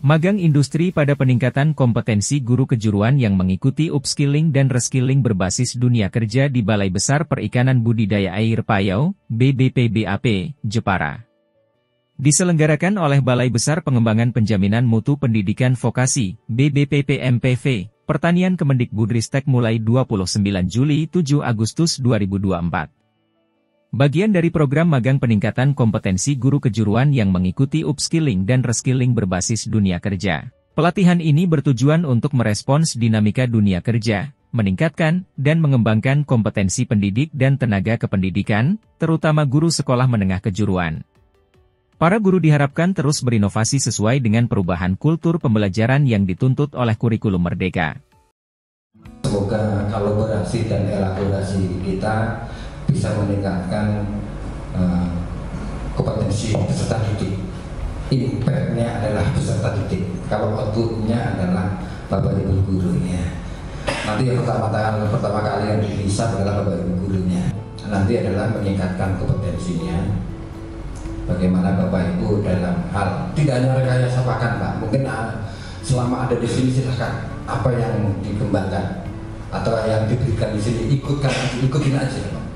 Magang industri pada peningkatan kompetensi guru kejuruan yang mengikuti upskilling dan reskilling berbasis dunia kerja di Balai Besar Perikanan Budidaya Air Payau, BBPBAP, Jepara. Diselenggarakan oleh Balai Besar Pengembangan Penjaminan Mutu Pendidikan Vokasi, BBPPMPV, Pertanian Kemendikbudristek mulai 29 Juli 7 Agustus 2024. Bagian dari program magang peningkatan kompetensi guru kejuruan yang mengikuti upskilling dan reskilling berbasis dunia kerja. Pelatihan ini bertujuan untuk merespons dinamika dunia kerja, meningkatkan dan mengembangkan kompetensi pendidik dan tenaga kependidikan, terutama guru sekolah menengah kejuruan. Para guru diharapkan terus berinovasi sesuai dengan perubahan kultur pembelajaran yang dituntut oleh kurikulum merdeka. Semoga kolaborasi dan elaborasi kita bisa meningkatkan kompetensi peserta didik. Impact-nya adalah peserta didik. Kalau output-nya adalah Bapak Ibu gurunya. Nanti yang pertama kali yang dihisap adalah Bapak Ibu gurunya. Nanti adalah meningkatkan kompetensinya. Bagaimana Bapak Ibu dalam hal tidak hanya rekayasa pakan, Pak. Mungkin selama ada di sini silahkan apa yang dikembangkan atau yang diberikan di sini ikutin aja, Pak.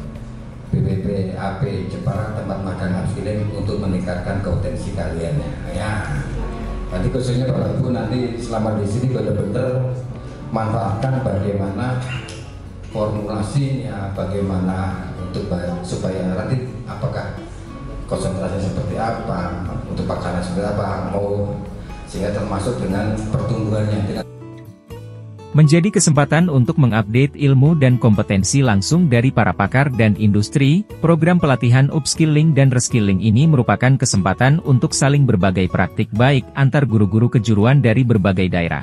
BBPAP Jepara tempat magang upskilling untuk meningkatkan kompetensi kalian ya. Nanti khususnya Bapak Ibu nanti selama di sini benar-benar manfaatkan bagaimana formulasinya, bagaimana untuk supaya nanti apakah konsentrasi seperti apa, untuk pakannya seperti apa, sehingga termasuk dengan pertumbuhannya. Menjadi kesempatan untuk mengupdate ilmu dan kompetensi langsung dari para pakar dan industri, program pelatihan upskilling dan reskilling ini merupakan kesempatan untuk saling berbagai praktik baik antar guru-guru kejuruan dari berbagai daerah.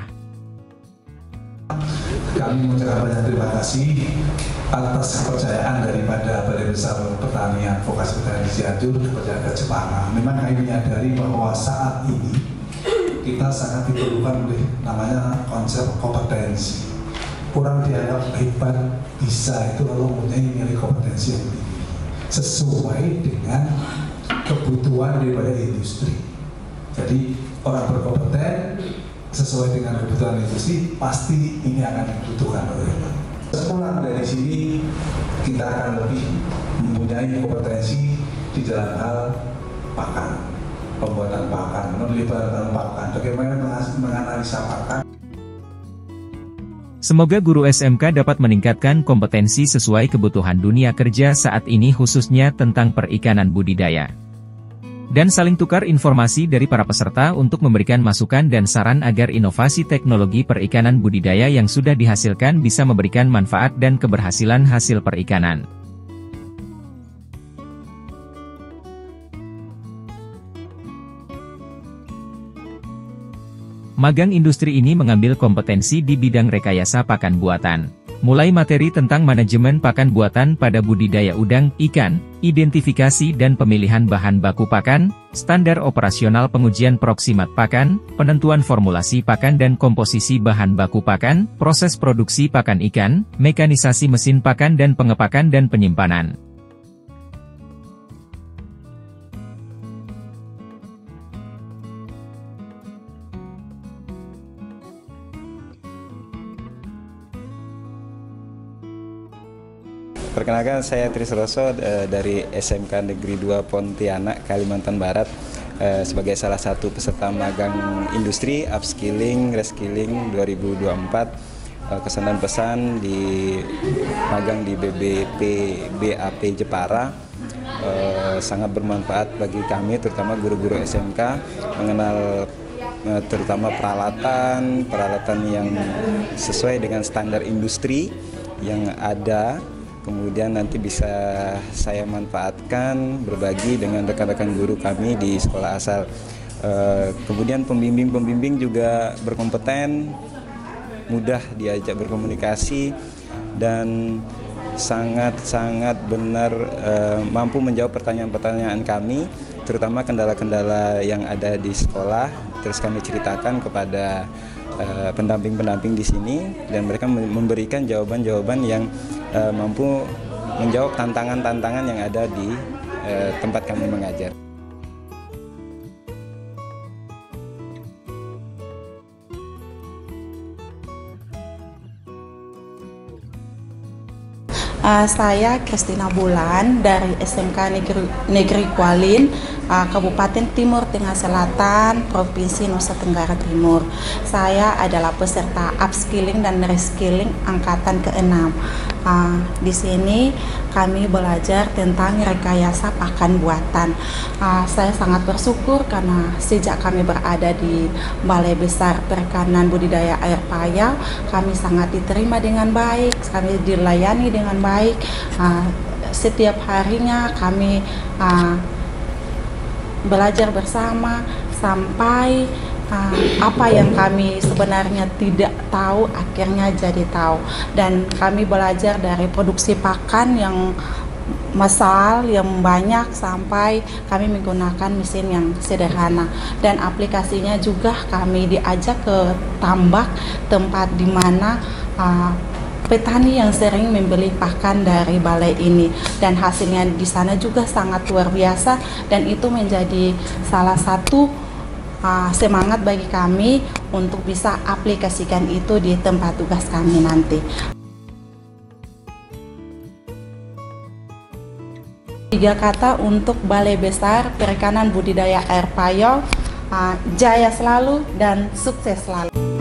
Kami mengucapkan banyak terima kasih atas kepercayaan daripada Balai Besar Pertanian Vokasi Pertanian Cianjur kepada Jepara. Memang kami menyadari bahwa saat ini kita sangat diperlukan oleh namanya konsep kompetensi. Kurang dianggap hebat bisa itu lalu mempunyai nilai kompetensi yang tinggi sesuai dengan kebutuhan daripada industri. Jadi orang berkompeten sesuai dengan kebutuhan industri pasti ini akan dibutuhkan oleh orang. Sepulang dari sini kita akan lebih mempunyai kompetensi di dalam hal pakan. Pembuatan pakan, penelitian pakan, bagaimana menganalisa pakan. Semoga guru SMK dapat meningkatkan kompetensi sesuai kebutuhan dunia kerja saat ini khususnya tentang perikanan budidaya. Dan saling tukar informasi dari para peserta untuk memberikan masukan dan saran agar inovasi teknologi perikanan budidaya yang sudah dihasilkan bisa memberikan manfaat dan keberhasilan hasil perikanan. Magang industri ini mengambil kompetensi di bidang rekayasa pakan buatan. Mulai materi tentang manajemen pakan buatan pada budidaya udang, ikan, identifikasi dan pemilihan bahan baku pakan, standar operasional pengujian proksimat pakan, penentuan formulasi pakan dan komposisi bahan baku pakan, proses produksi pakan ikan, mekanisasi mesin pakan dan pengepakan dan penyimpanan. Perkenalkan, saya Trisroso dari SMK Negeri 2 Pontianak, Kalimantan Barat, sebagai salah satu peserta magang industri upskilling reskilling 2024. Kesan dan pesan di magang di BBPBAP Jepara sangat bermanfaat bagi kami, terutama guru-guru SMK, mengenal terutama peralatan yang sesuai dengan standar industri yang ada. Kemudian nanti bisa saya manfaatkan berbagi dengan rekan-rekan guru kami di sekolah asal. Kemudian pembimbing juga berkompeten, mudah diajak berkomunikasi, dan sangat benar mampu menjawab pertanyaan-pertanyaan kami, terutama kendala-kendala yang ada di sekolah. Terus kami ceritakan kepada pendamping-pendamping di sini, dan mereka memberikan jawaban-jawaban yang mampu menjawab tantangan-tantangan yang ada di tempat kami mengajar. Saya Kristina Bulan dari SMK Negeri Kualin, Kabupaten Timur Tengah Selatan, Provinsi Nusa Tenggara Timur. Saya adalah peserta upskilling dan reskilling angkatan ke-6. Di sini kami belajar tentang rekayasa pakan buatan. Saya sangat bersyukur karena sejak kami berada di Balai Besar Perikanan Budidaya Air Payau, kami sangat diterima dengan baik, kami dilayani dengan baik. Setiap harinya kami belajar bersama sampai apa yang kami sebenarnya tidak tahu akhirnya jadi tahu, dan kami belajar dari produksi pakan yang massal yang banyak sampai kami menggunakan mesin yang sederhana, dan aplikasinya juga kami diajak ke tambak, tempat di mana petani yang sering membeli pakan dari balai ini, dan hasilnya di sana juga sangat luar biasa, dan itu menjadi salah satu semangat bagi kami untuk bisa aplikasikan itu di tempat tugas kami nanti. 3 kata untuk Balai Besar Perikanan Budidaya Air Payau: jaya selalu dan sukses selalu.